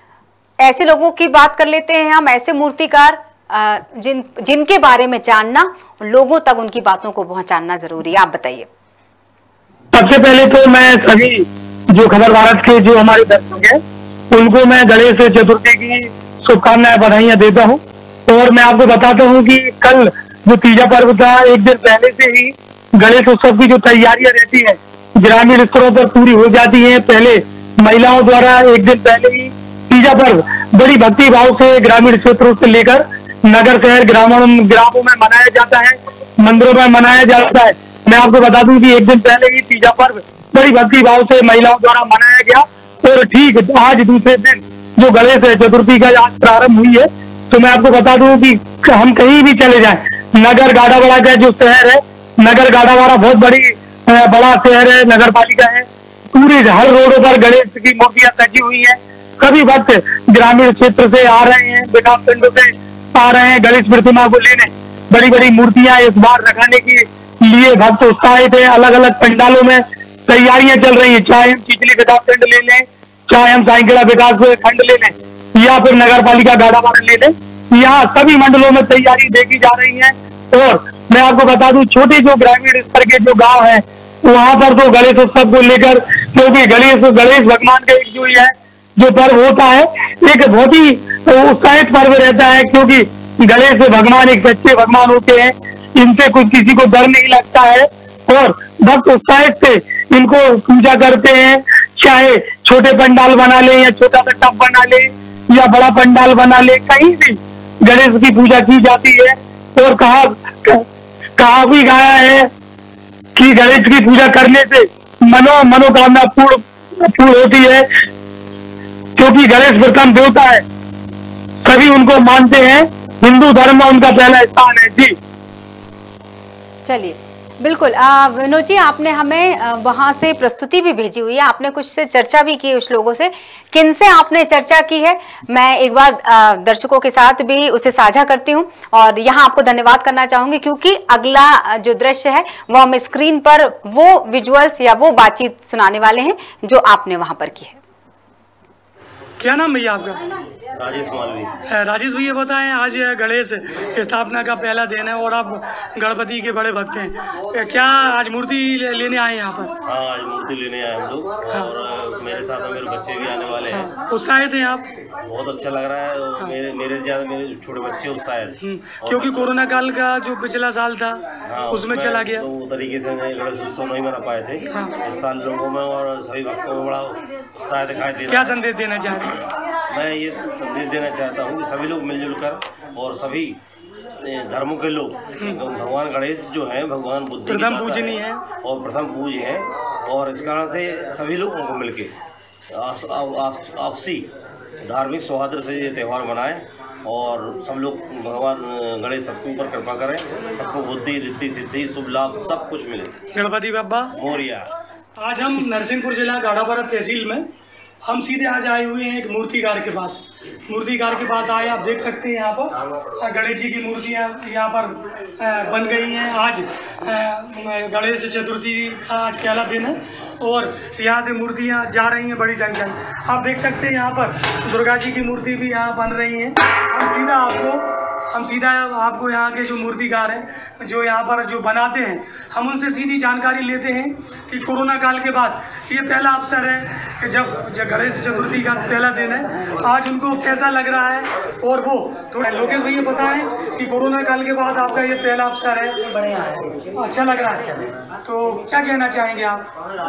ऐसे लोगों की बात कर लेते हैं हम, ऐसे मूर्तिकार जिन जिनके बारे में जानना, लोगों तक उनकी बातों को पहुंचाना जरूरी है। आप बताइए। सबसे पहले तो मैं सभी जो खबर भारत के जो हमारे दर्शक हैं उनको मैं गणेश चतुर्थी की शुभकामनाएं, बधाइयां देता हूं। और मैं आपको बताता हूं कि कल जो तीजा पर्व था, एक दिन पहले से ही गणेश उत्सव की जो तैयारियां रहती है ग्रामीण स्तरों पर पूरी हो जाती है। पहले महिलाओं द्वारा एक दिन पहले ही तीजा पर्व बड़ी भक्ति भाव से ग्रामीण क्षेत्रों से लेकर नगर शहर ग्रामों ग्रामों में मनाया जाता है, मंदिरों में मनाया जाता है। मैं आपको बता दूं कि एक दिन पहले ही तीजा पर्व बड़ी भक्ति भाव से महिलाओं द्वारा मनाया गया, और ठीक आज दूसरे दिन जो गणेश चतुर्थी का आज प्रारंभ हुई है, तो मैं आपको बता दूं कि हम कहीं भी चले जाएं, नगर गाड़ावाड़ा का जो शहर है, नगर गाड़ावाड़ा बहुत बड़ी बड़ा शहर है, नगर पालिका है, पूरे हर रोडों पर गणेश की मूर्तियां सजी हुई है। सभी भक्त ग्रामीण क्षेत्र से आ रहे हैं, विकास खंडों से आ रहे हैं गणेश प्रतिमा को लेने। बड़ी बड़ी मूर्तियां इस बार रखाने के लिए भक्त उत्साहित है। अलग अलग पंडालों में तैयारियां चल रही है, चाहे हम चिचली विकास खंड ले लें, चाहे हम साइकिला विकास खंड ले लें, या फिर नगर पालिका गाड़ावाड़ा ले लें, यहाँ सभी मंडलों में तैयारी देखी जा रही है। और मैं आपको बता दूं, छोटे जो ग्रामीण स्तर के जो गांव हैं, वहां पर तो गणेश उत्सव को लेकर, क्योंकि गणेश गणेश भगवान का एक जो है जो पर्व होता है, एक बहुत ही उत्साहित पर्व रहता है, क्योंकि गणेश भगवान एक सच्चे भगवान होते हैं, इनसे कुछ किसी को डर नहीं लगता है, और भक्त उत्साहित से इनको पूजा करते हैं। चाहे छोटे पंडाल बना ले, या छोटा सा टब बना ले, या बड़ा पंडाल बना ले, कहीं भी गणेश की पूजा की जाती है। और कहा कहा भी गया है कि गणेश की पूजा करने से मनो मनोकामना पूर्ण पूर्ण होती है, क्योंकि गणेश प्रथम देवता है, सभी उनको मानते हैं, हिंदू धर्म में उनका पहला स्थान है। जी चलिए, बिल्कुल। विनोद जी, आपने हमें वहां से प्रस्तुति भी भेजी हुई है, आपने कुछ से चर्चा भी की उस लोगों से, किन से आपने चर्चा की है मैं एक बार दर्शकों के साथ भी उसे साझा करती हूं, और यहां आपको धन्यवाद करना चाहूंगी क्योंकि अगला जो दृश्य है वो हम स्क्रीन पर वो विजुअल्स या वो बातचीत सुनाने वाले हैं जो आपने वहां पर की है। क्या नाम भैया आपका? राजेश मालवी। राजेश भैया बताएं, आज गणेश स्थापना का पहला दिन है और आप गणपति के बड़े भक्त हैं, क्या आज मूर्ति लेने आए यहाँ पर? हाँ, आज मूर्ति लेने आए हम लोग। हाँ। और मेरे साथ में मेरे बच्चे भी आने वाले हैं। हाँ। उत्साहित हैं आप? बहुत अच्छा लग रहा है। हाँ। मेरे मेरे ज्यादा मेरे छोटे बच्चे उत्साहित, क्योंकि कोरोना काल का जो पिछला साल था हाँ, उसमें चला गया, तो तरीके से गणेश उत्सव नहीं मना पाए थे। हाँ। इस साल लोगों में और सभी भक्तों में बड़ा उत्साह दिखाई दे रहा है। क्या संदेश देना चाह रहे हैं? मैं ये संदेश देना चाहता हूँ कि सभी लोग मिलजुल कर और सभी धर्मों के लोग, भगवान गणेश जो हैं भगवान बुद्धि प्रथम पूजनीय है और प्रथम पूज्य हैं, और इस कारण से सभी लोगों को मिलके आपसी धार्मिक सौहार्द से ये त्यौहार मनाएं और सब लोग भगवान गणेश सबके ऊपर कृपा करें, सबको बुद्धि रिद्धि सिद्धि शुभ लाभ सब कुछ मिले। गणपति बाबा मोरिया। आज हम नरसिंहपुर जिला गाढ़ापारा तहसील में हम सीधे आज आए हुए हैं एक मूर्तिकार के पास। मूर्तिकार के पास आए, आप देख सकते हैं यहाँ पर गणेश जी की मूर्तियाँ यहाँ पर बन गई हैं। आज गणेश चतुर्थी का पहला दिन है और यहाँ से मूर्तियाँ जा रही हैं बड़ी संख्या में। आप देख सकते हैं यहाँ पर दुर्गा जी की मूर्ति भी यहाँ बन रही है। हम सीधा आपको हम सीधा आपको यहाँ के जो मूर्तिकार हैं जो यहाँ पर जो बनाते हैं, हम उनसे सीधी जानकारी लेते हैं कि कोरोना काल के बाद ये पहला अवसर है कि जब जब गणेश चतुर्थी का पहला दिन है, आज उनको कैसा लग रहा है। और वो तो लोकेश भैया बताएं कि कोरोना काल के बाद आपका ये पहला अवसर है, बढ़िया है, अच्छा लग रहा है, तो क्या कहना चाहेंगे आप?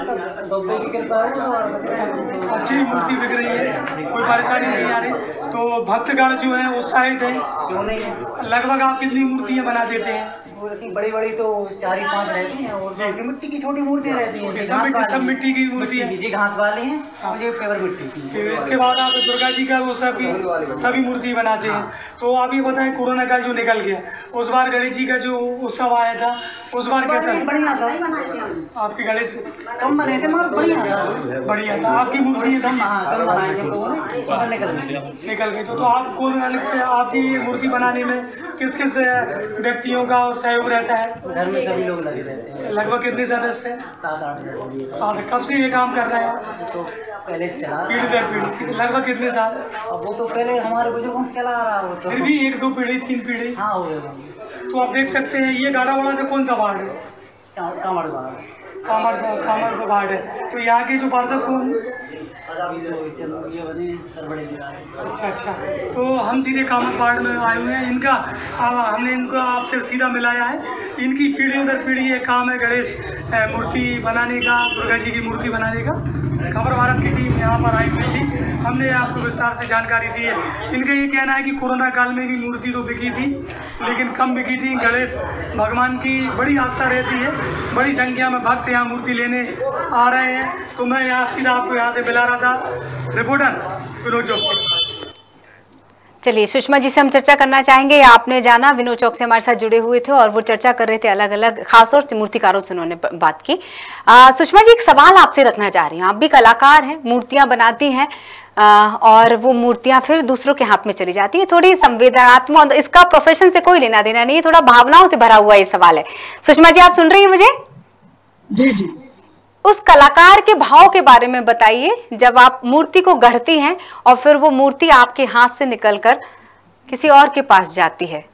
अच्छी मूर्ति बिक रही है, कोई परेशानी नहीं आ रही, तो भक्तगण जो है उत्साहित है। लगभग आप कितनी मूर्तियाँ बना देते हैं? बड़ी बड़ी तो चार ही पांच रहती हैं और जो मिट्टी की छोटी मूर्तियाँ रहती हैं, सब मिट्टी सब मिट्टी की मूर्ति है जी, घास वाली हैं, मुझे फेवर मिट्टी की। इसके बाद आप दुर्गा जी का वो सभी सभी मूर्ति बनाते हैं। तो आप ये बताएं, कोरोना काल जो निकल गया, उस बार गणेश जी का जो उत्सव आया था उस बार कैसा? बढ़िया था। आपके गणेश कम बने थे मगर बढ़िया था। बढ़िया था। आपकी मूर्ति कम कम बनाए थे, निकल गई निकल गई तो आपको आपकी मूर्ति बनाने में किस किस व्यक्तियों का सहयोग रहता है? घर में सभी लोग लगे रहते हैं। लगभग कितने सदस्य हैं? सात आठ सदस्य। सात। कब से ये काम कर रहे हैं? तो पहले से चला पीढ़ी दर पीढ़ी। लगभग कितने साल? अब वो तो पहले हमारे बुजुर्गों से चला आ रहा है, तो फिर भी एक दो पीढ़ी तीन पीढ़ी। हाँ हो गया। तो आप देख सकते हैं ये गाढ़ावाड़ा का कौन सा वार्ड है? कामड़ वार्ड। कामड़ कामड़ वार्ड है। तो यहाँ के जो पार्षद कौन? ये बने अच्छा अच्छा। तो हम सीधे कामड़ वार्ड में आए हुए हैं। इनका हमने इनको आपसे सीधा मिलाया है। इनकी पीढ़ियों दर पीढ़ी ये काम है गणेश मूर्ति बनाने का, दुर्गा जी की मूर्ति बनाने का। खबर भारत की टीम यहाँ पर आई हुई थी, हमने आपको विस्तार से जानकारी दी है। इनका ये कहना है कि कोरोना काल में भी मूर्ति तो बिकी थी लेकिन कम बिकी थी। गणेश भगवान की बड़ी आस्था रहती है, बड़ी संख्या में भक्त यहाँ मूर्ति लेने आ रहे हैं। तो मैं यहाँ सीधा आपको यहाँ से मिला रहा था। रिपोर्टर विनोद चौक से। चलिए, सुषमा जी से हम चर्चा करना चाहेंगे। आपने जाना विनोद चौक से हमारे साथ जुड़े हुए थे और वो चर्चा कर रहे थे अलग अलग खासतौर से मूर्तिकारों से उन्होंने बात की। आ, सुषमा जी, एक सवाल आपसे रखना चाह रही हूँ। आप भी कलाकार हैं, मूर्तियां बनाती हैं आ, और वो मूर्तियां फिर दूसरों के हाथ में चली जाती है। थोड़ी संवेदनात्मक, इसका प्रोफेशन से कोई लेना देना नहीं है, थोड़ा भावनाओं से भरा हुआ ये सवाल है। सुषमा जी, आप सुन रही है मुझे? जी जी। उस कलाकार के भाव के बारे में बताइए, जब आप मूर्ति को गढ़ती हैं और फिर वो मूर्ति आपके हाथ से निकलकर किसी और के पास जाती है।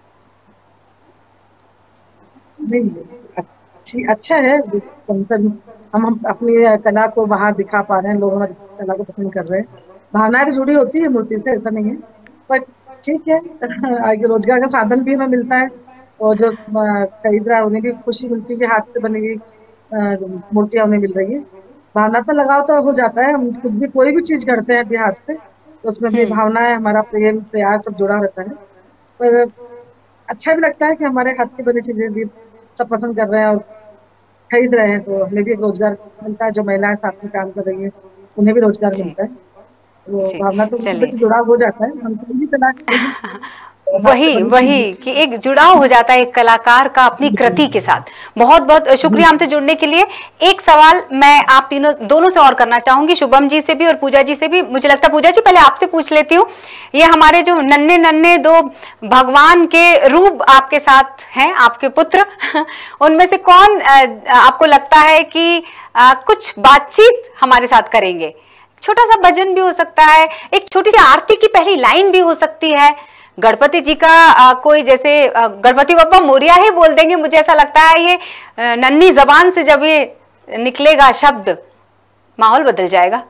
नहीं, अच्छी अच्छा है। हम हम अपनी कला को बाहर दिखा पा रहे हैं, लोग हमारी कला को पसंद कर रहे हैं। भावना भी जुड़ी होती है मूर्ति से, ऐसा नहीं है, पर ठीक है। आगे रोजगार का साधन भी हमें मिलता है और जो खरीद रहा है उन्हें भी खुशी मिलती है, हाथ से बनी हुई मूर्तियां उन्हें मिल रही है। भावना तो लगाव तो हो जाता है। हम खुद भी कोई भी चीज करते हैं अपने हाथ से तो उसमें भी भावना है, हमारा प्रेम प्यार सब जुड़ा रहता है। पर अच्छा भी लगता है कि हमारे हाथ की बनी चीजें भी सब पसंद कर रहे हैं और खरीद रहे हैं, तो हमें भी रोजगार मिलता है। जो महिलाएं साथ में काम कर रही है उन्हें भी रोजगार मिलता है। वो भावना तो उससे जुड़ाव हो जाता है। हम कहीं तलाक वही वही कि एक जुड़ाव हो जाता है एक कलाकार का अपनी कृति के साथ। बहुत बहुत शुक्रिया हमसे जुड़ने के लिए। एक सवाल मैं आप तीनों दोनों से और करना चाहूंगी, शुभम जी से भी और पूजा जी से भी। मुझे लगता है पूजा जी पहले आपसे पूछ लेती हूँ, ये हमारे जो नन्हे नन्हे दो भगवान के रूप आपके साथ हैं, आपके पुत्र, उनमें से कौन आपको लगता है कि कुछ बातचीत हमारे साथ करेंगे? छोटा सा भजन भी हो सकता है, एक छोटी सी आरती की पहली लाइन भी हो सकती है, गणपति जी का आ, कोई जैसे गणपति बप्पा मोरिया ही बोल देंगे। मुझे ऐसा लगता है ये नन्ही जबान से जब ये निकलेगा शब्द, माहौल बदल जाएगा।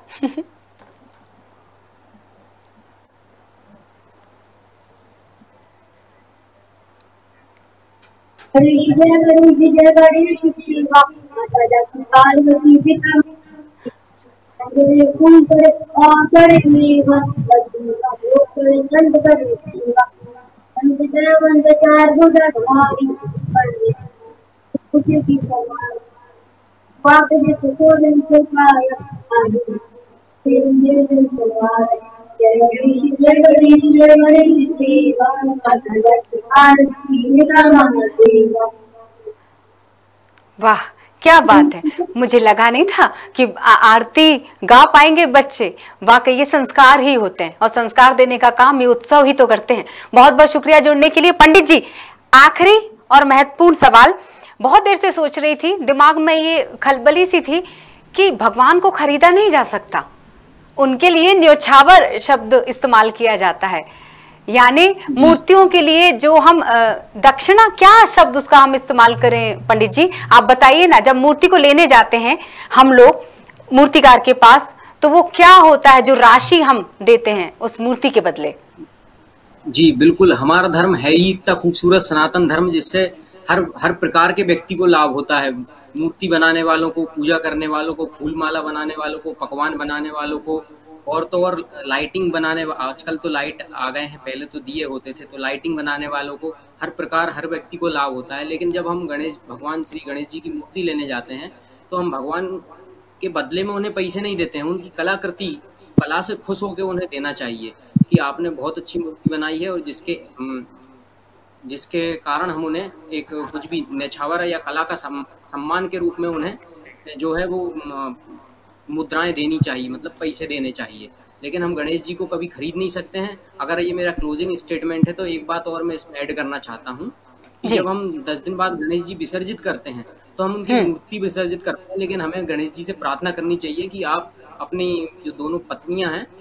गणेश जय गणेश जय गणेश शिवा माता जाकी पार्वती पिता फूल करे और चढ़े मेवा सजूका भोग करे संत करे सेवा संत जयवंत चार भुजा धारी बंदे कुछ की सवार वाक जिस कोलन को पाया आज तेरे निर्जन सवार जय गणेश जय गणेश जय गणेश शिवा माता जाकी पार्वती पिता महादेवा। वाह क्या बात है, मुझे लगा नहीं था कि आरती गा पाएंगे बच्चे। वाकई ये संस्कार ही होते हैं और संस्कार देने का काम ये उत्सव ही तो करते हैं। बहुत बहुत शुक्रिया जुड़ने के लिए। पंडित जी, आखिरी और महत्वपूर्ण सवाल, बहुत देर से सोच रही थी, दिमाग में ये खलबली सी थी कि भगवान को खरीदा नहीं जा सकता, उनके लिए न्योछावर शब्द इस्तेमाल किया जाता है, यानी मूर्तियों के लिए जो हम दक्षिणा, क्या शब्द उसका हम इस्तेमाल करें? पंडित जी आप बताइए ना, जब मूर्ति को लेने जाते हैं हम लोग मूर्तिकार के पास, तो वो क्या होता है जो राशि हम देते हैं उस मूर्ति के बदले? जी बिल्कुल, हमारा धर्म है ही इतना खूबसूरत सनातन धर्म जिससे हर हर प्रकार के व्यक्ति को लाभ होता है। मूर्ति बनाने वालों को, पूजा करने वालों को, फूल माला बनाने वालों को, पकवान बनाने वालों को, और तो और लाइटिंग बनाने, आजकल तो लाइट आ गए हैं, पहले तो दिए होते थे, तो लाइटिंग बनाने वालों को, हर प्रकार हर व्यक्ति को लाभ होता है। लेकिन जब हम गणेश भगवान श्री गणेश जी की मूर्ति लेने जाते हैं तो हम भगवान के बदले में उन्हें पैसे नहीं देते हैं, उनकी कलाकृति, कला से खुश होकर उन्हें देना चाहिए कि आपने बहुत अच्छी मूर्ति बनाई है, और जिसके जिसके कारण हम उन्हें एक कुछ भी न्यौछावर या कला का सम्मान के रूप में उन्हें जो है वो मुद्राएं देनी चाहिए, मतलब पैसे देने चाहिए। लेकिन हम गणेश जी को कभी खरीद नहीं सकते हैं। अगर ये मेरा क्लोजिंग स्टेटमेंट है तो एक बात और मैं इसमें ऐड करना चाहता हूँ कि जब हम दस दिन बाद गणेश जी विसर्जित करते हैं तो हम उनकी मूर्ति विसर्जित करते हैं, लेकिन हमें गणेश जी से प्रार्थना करनी चाहिए कि आप अपनी जो दोनों पत्नियां हैं,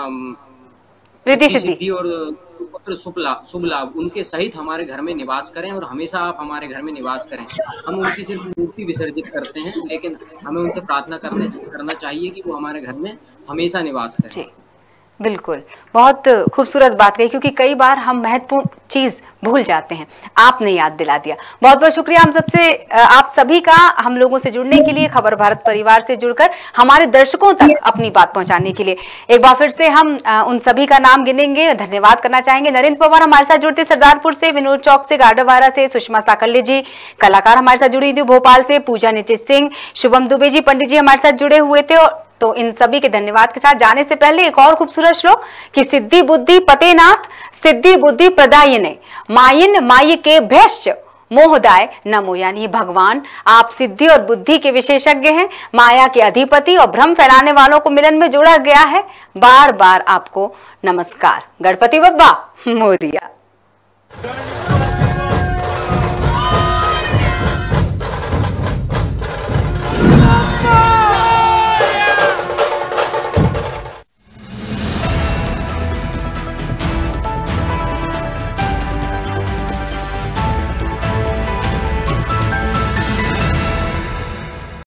रिद्धि सिद्धि और पुत्र शुभ लाभ शुभ लाभ उनके सहित हमारे घर में निवास करें, और हमेशा आप हमारे घर में निवास करें। हम उनकी सिर्फ मूर्ति विसर्जित करते हैं, लेकिन हमें उनसे प्रार्थना करने करना चाहिए कि वो हमारे घर में हमेशा निवास करें। बिल्कुल, बहुत खूबसूरत बात कही, क्योंकि कई बार हम महत्वपूर्ण चीज भूल जाते हैं, आपने याद दिला दिया। बहुत बहुत शुक्रिया हम सबसे, आप सभी का हम लोगों से जुड़ने के लिए, खबर भारत परिवार से जुड़कर हमारे दर्शकों तक अपनी बात पहुंचाने के लिए। एक बार फिर से हम उन सभी का नाम गिनेंगे, धन्यवाद करना चाहेंगे। नरेंद्र पवार हमारे साथ जुड़ते सरदारपुर से, विनोद चौक से, गाडोवारा से, सुषमा साकल्य जी कलाकार हमारे साथ जुड़ी थी भोपाल से, पूजा नितिश सिंह, शुभम दुबे जी, पंडित जी हमारे साथ जुड़े हुए थे। और तो इन सभी के धन्यवाद के साथ जाने से पहले एक और खूबसूरत श्लोक कि सिद्धि बुद्धि पतेनाथ सिद्धि बुद्धि प्रदायिने मायिन माय के भैश्च मोहदाय नमो, यानी भगवान आप सिद्धि और बुद्धि के विशेषज्ञ हैं, माया के अधिपति और भ्रम फैलाने वालों को मिलन में जोड़ा गया है। बार बार आपको नमस्कार। गणपति बप्पा मोरिया।